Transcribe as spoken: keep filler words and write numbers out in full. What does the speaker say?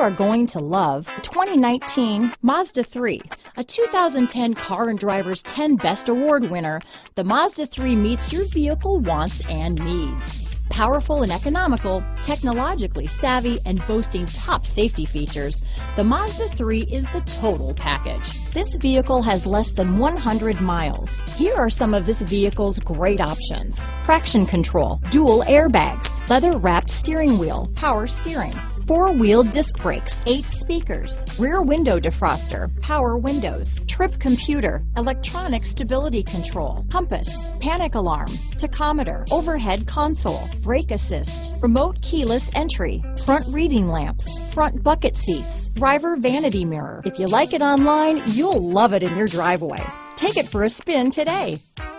are going to love the twenty nineteen Mazda three. A two thousand ten Car and Driver's ten Best Award winner, the Mazda three meets your vehicle wants and needs. Powerful and economical, technologically savvy, and boasting top safety features, the Mazda three is the total package. This vehicle has less than one hundred miles. Here are some of this vehicle's great options: traction control, dual airbags, leather-wrapped steering wheel, power steering, four-wheel disc brakes, eight speakers, rear window defroster, power windows, trip computer, electronic stability control, compass, panic alarm, tachometer, overhead console, brake assist, remote keyless entry, front reading lamps, front bucket seats, driver vanity mirror. If you like it online, you'll love it in your driveway. Take it for a spin today.